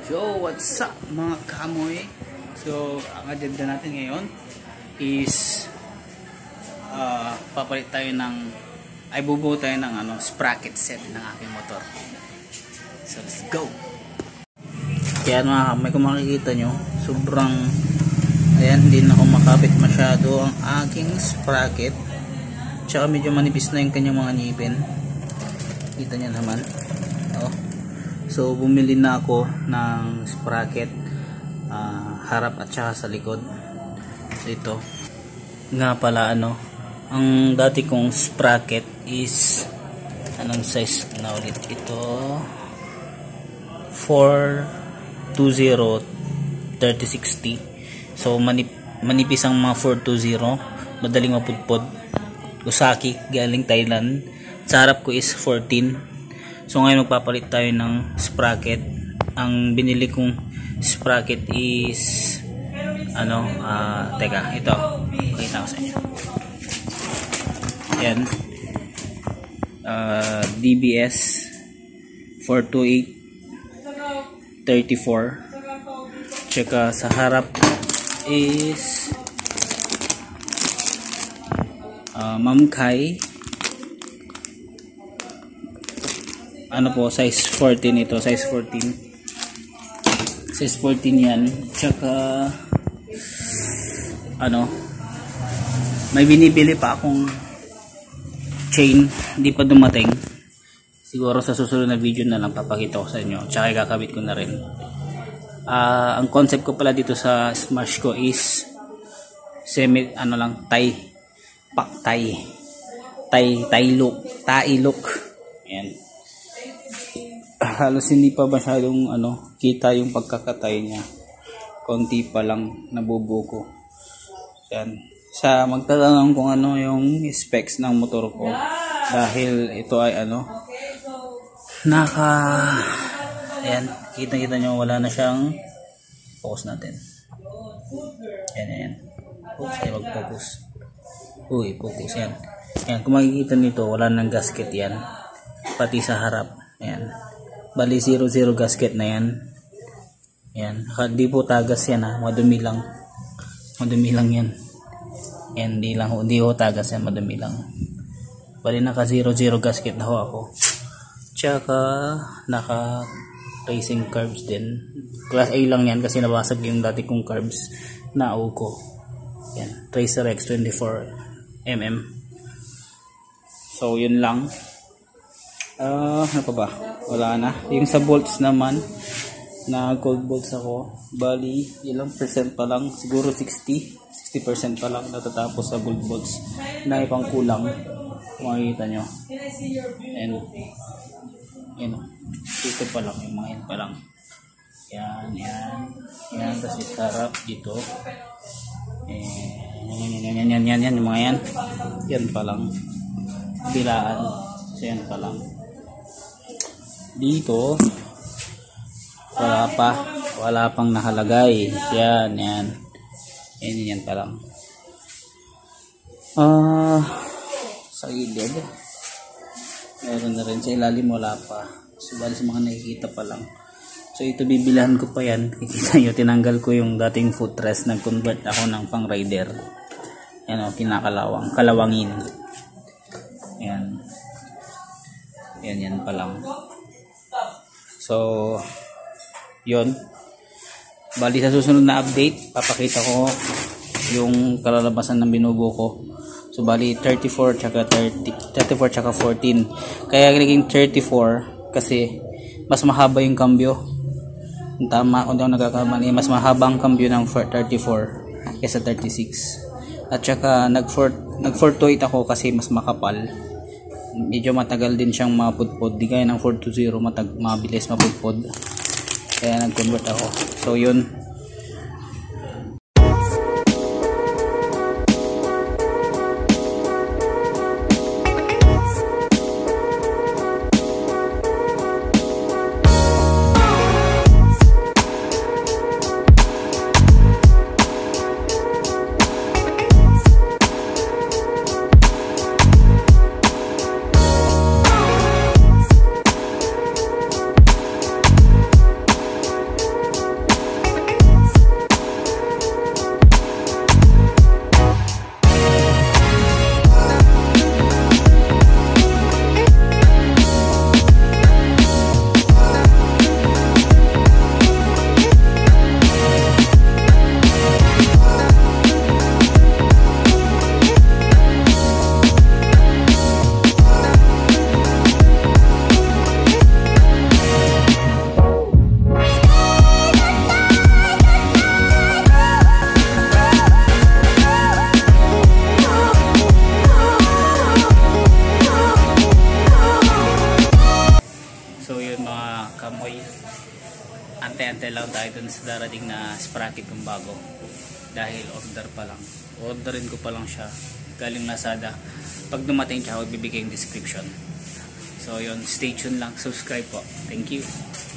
Yo, what's up mga kamoy? So, ang agenda natin ngayon is papalit tayo bubuo tayo ng sprocket set ng aking motor. So, let's go! Kaya mga kamay, kung makikita nyo, sobrang hindi na kumakapit masyado ang aking sprocket. Tsaka medyo manipis na yung kanyang mga ngipin. Kita nyo naman. So bumili na ako ng sprocket harap at saka sa likod. So ito nga pala ang dati kong sprocket is anong size na ulit ito, 420 3060. So manipis ang mga 420, madaling mapudpod. Usaki galing Thailand. Sa harap ko is 14. So ngayon magpapalit tayo ng sprocket. Ang binili kong sprocket is teka, ito. Pakita ko sa inyo. Yan. DBS 428 34. Tsaka sa harap is Mamkai size 14 ito, size 14 yan. Tsaka may binibili pa akong chain, hindi pa dumating. Siguro sa susunod na video na lang papakita ko sa inyo, tsaka ikakabit ko na rin. Ang concept ko pala dito sa Smash ko is semi Thai look. Ayan. Halos hindi pa masyadong kita yung pagkakatay niya. Konti pa lang nabubuo ko. Yan. Sa magtatanong kung yung specs ng motor ko, dahil ito ay ayan, kita nyo wala na siyang focus natin. Ayan. Oops, ay mag-focus. Uy, focus yan. Ayan, kung makikita nito, wala nang gasket yan. Pati sa harap. Ayan. Bali 00 gasket na yan. Ayan. Di po tagas yan madumi lang. Madumi lang yan. Ayan, di ho tagas yan, madumi lang. Bali naka 00 gasket na ho ako. Tsaka naka racing curbs din. Class A lang yan kasi nabasag yung dati kong curbs na ko. Ayan. Tracer X 24mm. So yun lang. Ano pa ba? Wala na. Yung sa bolts naman, na gold bolts ako. Bali, ilang percent pa lang. Siguro 60% pa lang natatapos sa gold bolts. Na ipang kulang. Kung makikita nyo. And, dito pa lang. Yung mga yan pa lang. Yan. Tapos sarap dito. Yan. Yung mga yan. Yan pa lang. Bilaan. So yan pa lang. Dito wala pang nakalagay. Yan pa lang. Sa gilid meron na rin, sa ilalim wala pa. So bali sa mga nakikita pa lang. So ito bibilahan ko pa yan. Kikita nyo, tinanggal ko yung dating footrest, nag-convert ako ng pang rider. Yan kalawangin. Yan pa lang. So yun, bali sa susunod na update papakita ko yung kalalabasan ng binubuo ko. So bali 34 tsaka 14. Kaya naging 34 kasi mas mahaba yung cambio. Tama, kung di ako nagkakamali, mas mahaba ang cambio ng 34 kaysa 36. At tsaka nag 428 ako kasi mas makapal. Medyo matagal din siyang mapudpod, di kaya ng 420 mabilis mapudpod, kaya nag-convert ako. So yun, antay-antay lang tayo dun sa darating na sprocket kong bago, dahil order pa lang, orderin ko pa lang siya galing Lazada. Pag dumating siya, ako bibigay yung description. So yun, stay tuned lang, subscribe po, thank you.